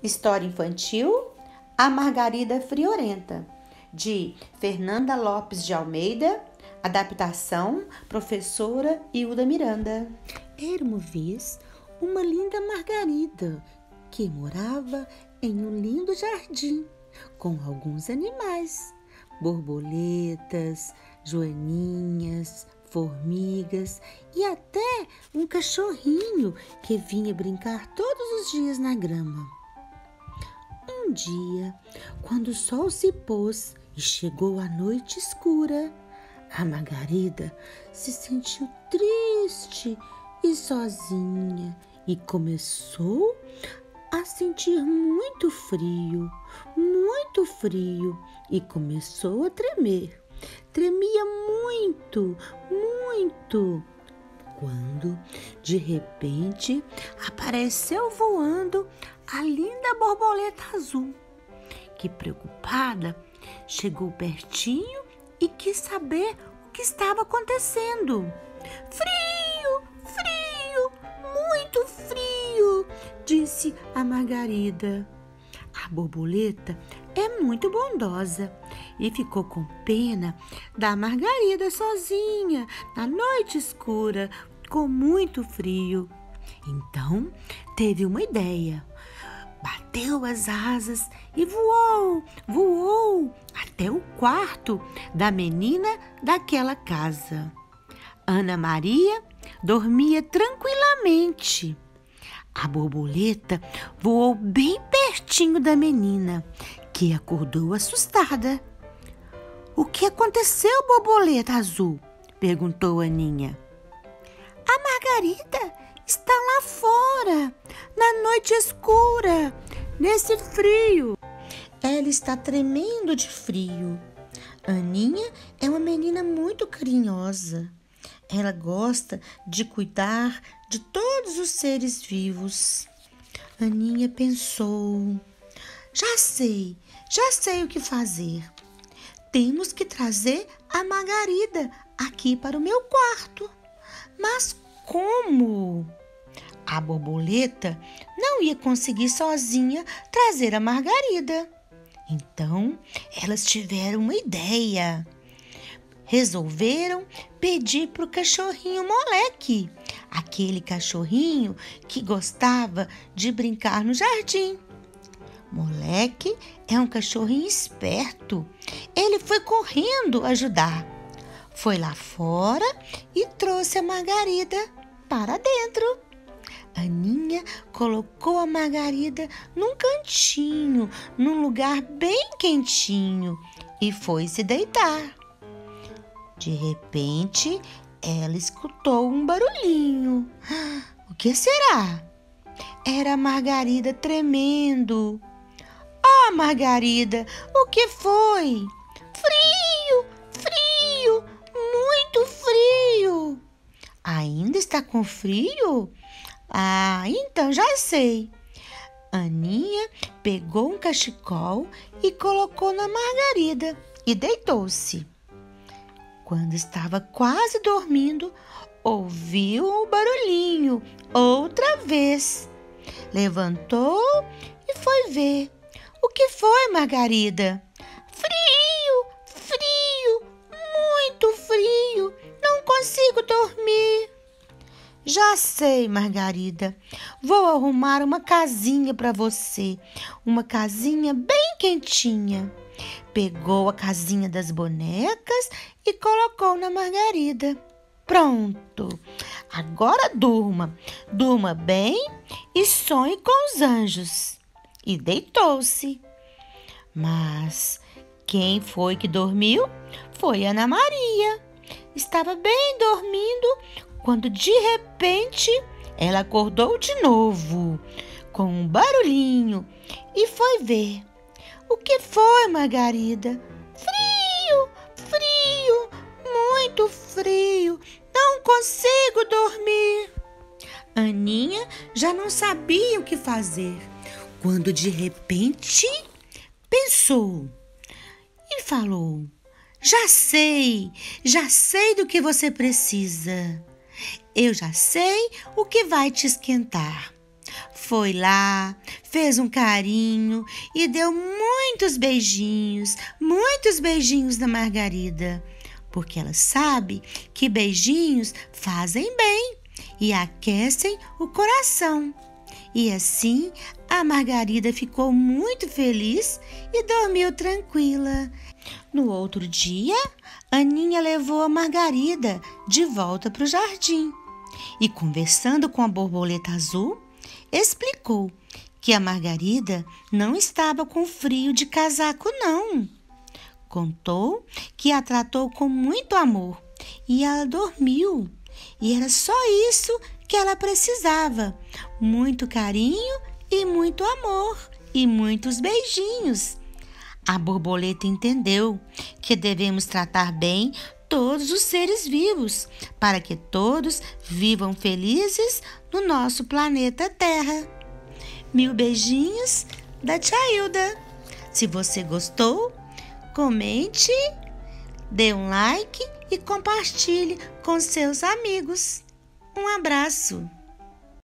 História infantil A Margarida Friorenta, de Fernanda Lopes de Almeida, adaptação professora Hilda Miranda. Era uma vez uma linda Margarida que morava em um lindo jardim com alguns animais, borboletas, joaninhas, formigas e até um cachorrinho que vinha brincar todos os dias na grama. Um dia, quando o sol se pôs e chegou a noite escura, a Margarida se sentiu triste e sozinha e começou a sentir muito frio e começou a tremer. Tremia muito, muito. Quando, de repente, apareceu voando a linda borboleta azul, que, preocupada, chegou pertinho e quis saber o que estava acontecendo. Frio, frio, muito frio, disse a Margarida. A borboleta é muito bondosa e ficou com pena da Margarida sozinha, na noite escura, com muito frio. Então, teve uma ideia. Bateu as asas e voou até o quarto da menina daquela casa. Ana Maria dormia tranquilamente. A borboleta voou bem pertinho da menina, que acordou assustada. "O que aconteceu, borboleta azul?" perguntou Aninha. "A Margarida está lá fora, na noite escura, nesse frio. Ela está tremendo de frio. Aninha é uma menina muito carinhosa. Ela gosta de cuidar de todos os seres vivos." Aninha pensou: Já sei o que fazer. Temos que trazer a Margarida aqui para o meu quarto. Mas como? A borboleta não ia conseguir sozinha trazer a Margarida. Então, elas tiveram uma ideia. Resolveram pedir para o cachorrinho Moleque, aquele cachorrinho que gostava de brincar no jardim. Moleque é um cachorrinho esperto. Ele foi correndo ajudar. Foi lá fora e trouxe a Margarida para dentro. Aninha colocou a Margarida num cantinho, num lugar bem quentinho, e foi se deitar. De repente, ela escutou um barulhinho. O que será? Era a Margarida tremendo. "Oh, Margarida, o que foi?" "Frio, frio, muito frio." "Ainda está com frio?" "Ah, então já sei." Aninha pegou um cachecol e colocou na Margarida e deitou-se. Quando estava quase dormindo, ouviu o barulhinho outra vez. Levantou e foi ver. "O que foi, Margarida?" "Frio, frio, muito frio. Não consigo dormir." "Já sei, Margarida. Vou arrumar uma casinha para você. Uma casinha bem quentinha." Pegou a casinha das bonecas e colocou na Margarida. "Pronto. Agora durma. Durma bem e sonhe com os anjos." E deitou-se. Mas quem foi que dormiu? Foi Ana Maria. Estava bem dormindo quando de repente ela acordou de novo com um barulhinho e foi ver. "O que foi, Margarida?" "Frio, frio, muito frio. Não consigo dormir." Aninha já não sabia o que fazer, quando de repente pensou e falou: já sei do que você precisa. Eu já sei o que vai te esquentar. Foi lá, fez um carinho e deu muitos beijinhos na Margarida, porque ela sabe que beijinhos fazem bem e aquecem o coração. E assim a Margarida ficou muito feliz e dormiu tranquila. No outro dia, Aninha levou a Margarida de volta para o jardim e, conversando com a borboleta azul, explicou que a Margarida não estava com frio de casaco, não. Contou que a tratou com muito amor e ela dormiu. E era só isso que ela precisava: muito carinho e muito amor e muitos beijinhos. A borboleta entendeu que devemos tratar bem todos os seres vivos para que todos vivam felizes no nosso planeta Terra. 1000 beijinhos da Tia Hilda. Se você gostou, comente, dê um like e compartilhe com seus amigos. Um abraço!